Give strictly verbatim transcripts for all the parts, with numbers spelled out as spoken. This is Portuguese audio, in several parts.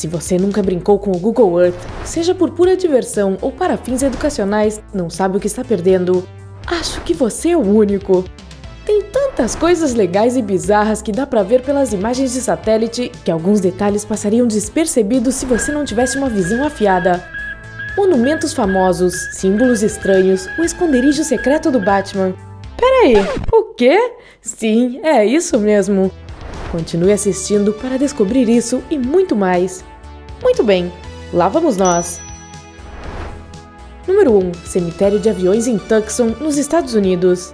Se você nunca brincou com o Google Earth, seja por pura diversão ou para fins educacionais, não sabe o que está perdendo. Acho que você é o único. Tem tantas coisas legais e bizarras que dá pra ver pelas imagens de satélite que alguns detalhes passariam despercebidos se você não tivesse uma visão afiada. Monumentos famosos, símbolos estranhos, o esconderijo secreto do Batman. Peraí, o quê? Sim, é isso mesmo. Continue assistindo para descobrir isso e muito mais. Muito bem, lá vamos nós. Número um. Cemitério de aviões em Tucson, nos Estados Unidos.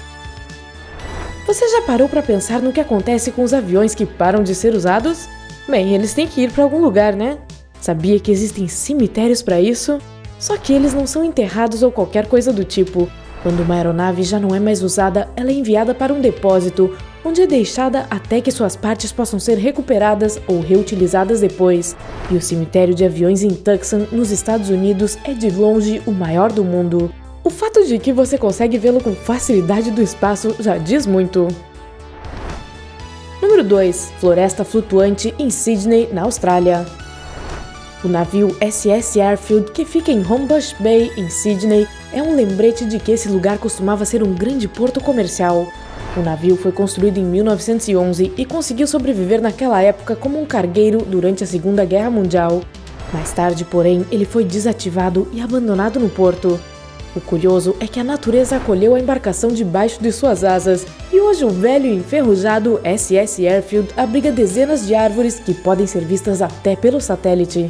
Você já parou para pensar no que acontece com os aviões que param de ser usados? Bem, eles têm que ir para algum lugar, né? Sabia que existem cemitérios para isso? Só que eles não são enterrados ou qualquer coisa do tipo. Quando uma aeronave já não é mais usada, ela é enviada para um depósito, onde é deixada até que suas partes possam ser recuperadas ou reutilizadas depois. E o cemitério de aviões em Tucson, nos Estados Unidos, é de longe o maior do mundo. O fato de que você consegue vê-lo com facilidade do espaço já diz muito. Número dois. Floresta flutuante em Sydney, na Austrália. O navio S S Airfield, que fica em Homebush Bay, em Sydney, é um lembrete de que esse lugar costumava ser um grande porto comercial. O navio foi construído em mil novecentos e onze e conseguiu sobreviver naquela época como um cargueiro durante a Segunda Guerra Mundial. Mais tarde, porém, ele foi desativado e abandonado no porto. O curioso é que a natureza acolheu a embarcação debaixo de suas asas, e hoje o velho e enferrujado S S Airfield abriga dezenas de árvores que podem ser vistas até pelo satélite.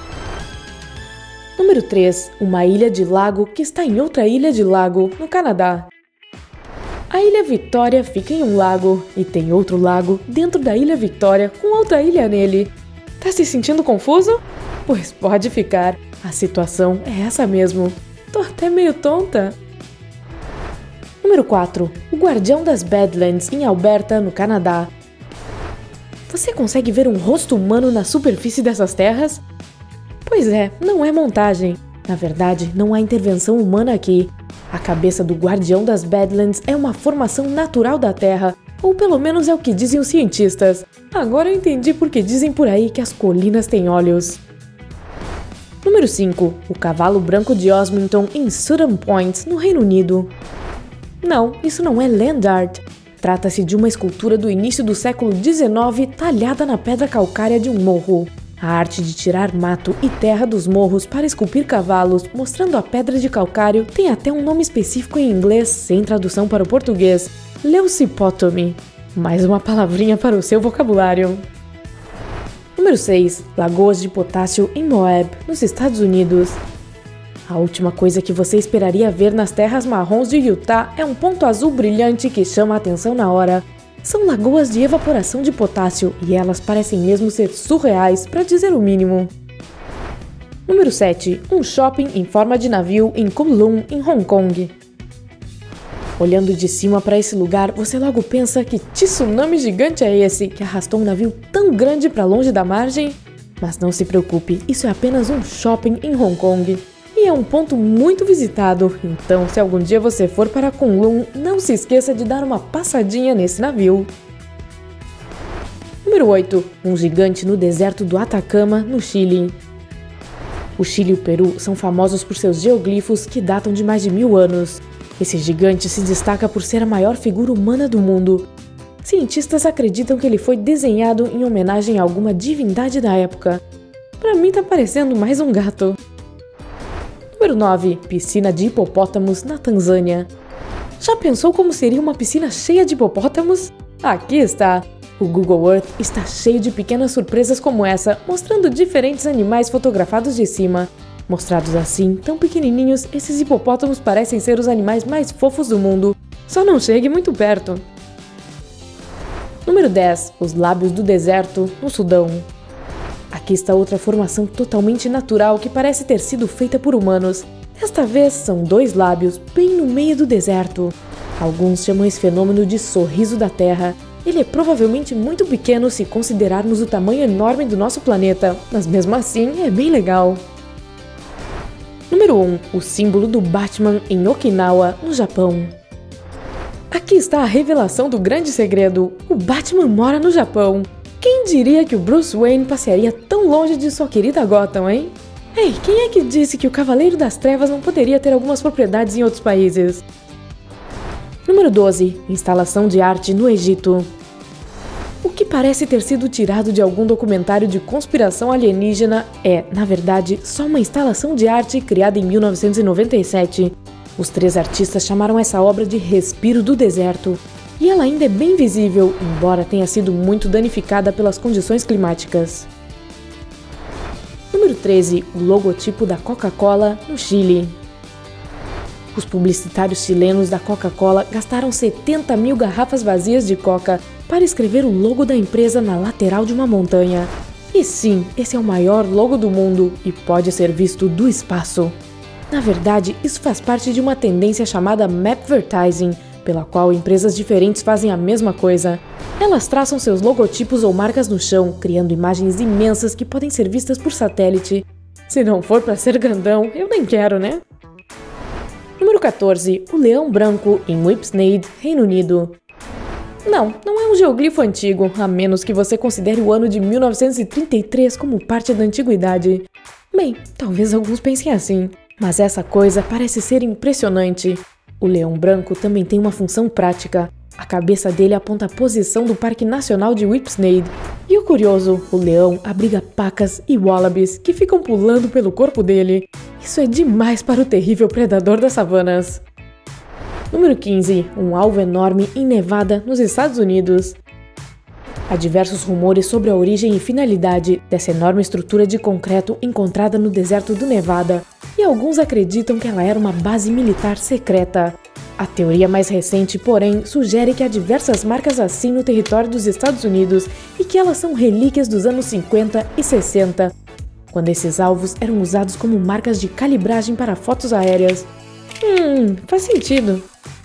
Número três. Uma ilha de lago que está em outra ilha de lago, no Canadá. A Ilha Victoria fica em um lago, e tem outro lago dentro da Ilha Victoria com outra ilha nele. Tá se sentindo confuso? Pois pode ficar, a situação é essa mesmo. Tô até meio tonta. Número quatro. O Guardião das Badlands, em Alberta, no Canadá. Você consegue ver um rosto humano na superfície dessas terras? Pois é, não é montagem. Na verdade, não há intervenção humana aqui. A cabeça do Guardião das Badlands é uma formação natural da Terra, ou pelo menos é o que dizem os cientistas. Agora eu entendi porque dizem por aí que as colinas têm olhos. Número cinco. O Cavalo Branco de Osmington, em Sutton Point, no Reino Unido. Não, isso não é land art. Trata-se de uma escultura do início do século dezenove talhada na pedra calcária de um morro. A arte de tirar mato e terra dos morros para esculpir cavalos, mostrando a pedra de calcário, tem até um nome específico em inglês, sem tradução para o português: Leucipotomy. Mais uma palavrinha para o seu vocabulário. Número seis. Lagoas de potássio em Moab, nos Estados Unidos. A última coisa que você esperaria ver nas terras marrons de Utah é um ponto azul brilhante que chama a atenção na hora. São lagoas de evaporação de potássio e elas parecem mesmo ser surreais, para dizer o mínimo. Número sete. Um shopping em forma de navio em Kowloon, em Hong Kong. Olhando de cima para esse lugar, você logo pensa que tsunami gigante é esse que arrastou um navio tão grande para longe da margem? Mas não se preocupe, isso é apenas um shopping em Hong Kong. E é um ponto muito visitado, então se algum dia você for para Kowloon, não se esqueça de dar uma passadinha nesse navio. Número oito. Um gigante no deserto do Atacama, no Chile. O Chile e o Peru são famosos por seus geoglifos que datam de mais de mil anos. Esse gigante se destaca por ser a maior figura humana do mundo. Cientistas acreditam que ele foi desenhado em homenagem a alguma divindade da época. Pra mim tá parecendo mais um gato. Número nove. Piscina de hipopótamos na Tanzânia. Já pensou como seria uma piscina cheia de hipopótamos? Aqui está! O Google Earth está cheio de pequenas surpresas como essa, mostrando diferentes animais fotografados de cima. Mostrados assim, tão pequenininhos, esses hipopótamos parecem ser os animais mais fofos do mundo. Só não chegue muito perto. Número dez. Os Lábios do Deserto, no Sudão. Aqui está outra formação totalmente natural que parece ter sido feita por humanos. Desta vez são dois lábios, bem no meio do deserto. Alguns chamam esse fenômeno de sorriso da Terra. Ele é provavelmente muito pequeno se considerarmos o tamanho enorme do nosso planeta, mas mesmo assim é bem legal. Número um. O símbolo do Batman em Okinawa, no Japão. Aqui está a revelação do grande segredo. O Batman mora no Japão. Quem diria que o Bruce Wayne passearia tão longe de sua querida Gotham, hein? Ei, quem é que disse que o Cavaleiro das Trevas não poderia ter algumas propriedades em outros países? Número doze. Instalação de arte no Egito. O que parece ter sido tirado de algum documentário de conspiração alienígena é, na verdade, só uma instalação de arte criada em mil novecentos e noventa e sete. Os três artistas chamaram essa obra de Respiro do Deserto, e ela ainda é bem visível, embora tenha sido muito danificada pelas condições climáticas. Número treze. O logotipo da Coca-Cola no Chile. Os publicitários chilenos da Coca-Cola gastaram setenta mil garrafas vazias de Coca para escrever o logo da empresa na lateral de uma montanha. E sim, esse é o maior logo do mundo e pode ser visto do espaço. Na verdade, isso faz parte de uma tendência chamada Mapvertising, pela qual empresas diferentes fazem a mesma coisa. Elas traçam seus logotipos ou marcas no chão, criando imagens imensas que podem ser vistas por satélite. Se não for para ser grandão, eu nem quero, né? Número quatorze. O Leão Branco em Whipsnade, Reino Unido. Não, não é um geoglifo antigo, a menos que você considere o ano de mil novecentos e trinta e três como parte da antiguidade. Bem, talvez alguns pensem assim, mas essa coisa parece ser impressionante. O leão branco também tem uma função prática. A cabeça dele aponta a posição do Parque Nacional de Whipsnade. E o curioso, o leão abriga pacas e wallabies que ficam pulando pelo corpo dele. Isso é demais para o terrível predador das savanas. Número quinze. Um alvo enorme em Nevada, nos Estados Unidos. Há diversos rumores sobre a origem e finalidade dessa enorme estrutura de concreto encontrada no deserto do Nevada, e alguns acreditam que ela era uma base militar secreta. A teoria mais recente, porém, sugere que há diversas marcas assim no território dos Estados Unidos e que elas são relíquias dos anos cinquenta e sessenta, quando esses alvos eram usados como marcas de calibragem para fotos aéreas. Hum, faz sentido.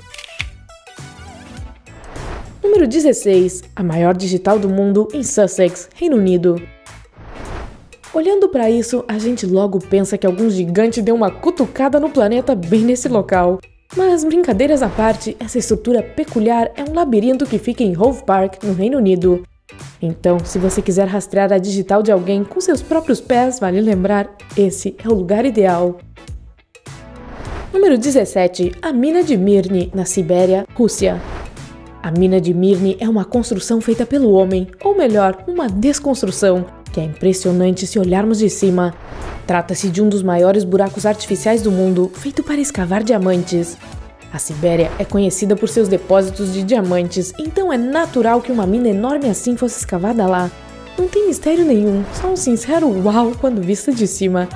Número dezesseis. A maior digital do mundo em Sussex, Reino Unido. Olhando para isso, a gente logo pensa que algum gigante deu uma cutucada no planeta bem nesse local. Mas, brincadeiras à parte, essa estrutura peculiar é um labirinto que fica em Hove Park, no Reino Unido. Então, se você quiser rastrear a digital de alguém com seus próprios pés, vale lembrar, esse é o lugar ideal. Número dezessete. A Mina de Mirny, na Sibéria, Rússia. A Mina de Mirny é uma construção feita pelo homem, ou melhor, uma desconstrução, que é impressionante se olharmos de cima. Trata-se de um dos maiores buracos artificiais do mundo, feito para escavar diamantes. A Sibéria é conhecida por seus depósitos de diamantes, então é natural que uma mina enorme assim fosse escavada lá. Não tem mistério nenhum, só um sincero uau quando vista de cima.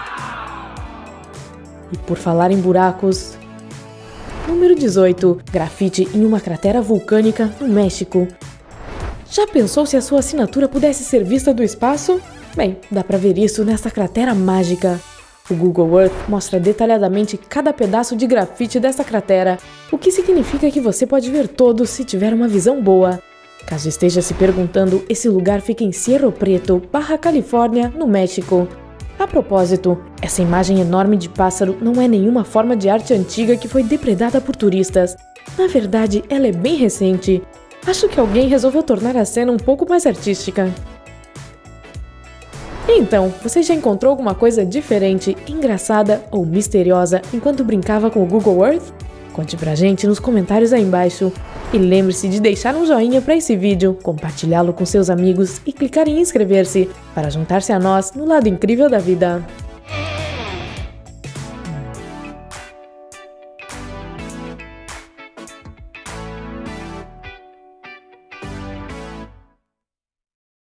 E por falar em buracos... Número dezoito. Grafite em uma cratera vulcânica no México. Já pensou se a sua assinatura pudesse ser vista do espaço? Bem, dá pra ver isso nessa cratera mágica. O Google Earth mostra detalhadamente cada pedaço de grafite dessa cratera, o que significa que você pode ver todos se tiver uma visão boa. Caso esteja se perguntando, esse lugar fica em Cerro Preto, Baja Califórnia, no México. A propósito, essa imagem enorme de pássaro não é nenhuma forma de arte antiga que foi depredada por turistas. Na verdade, ela é bem recente. Acho que alguém resolveu tornar a cena um pouco mais artística. Então, você já encontrou alguma coisa diferente, engraçada ou misteriosa enquanto brincava com o Google Earth? Conte pra gente nos comentários aí embaixo. E lembre-se de deixar um joinha para esse vídeo, compartilhá-lo com seus amigos e clicar em inscrever-se para juntar-se a nós no lado incrível da vida.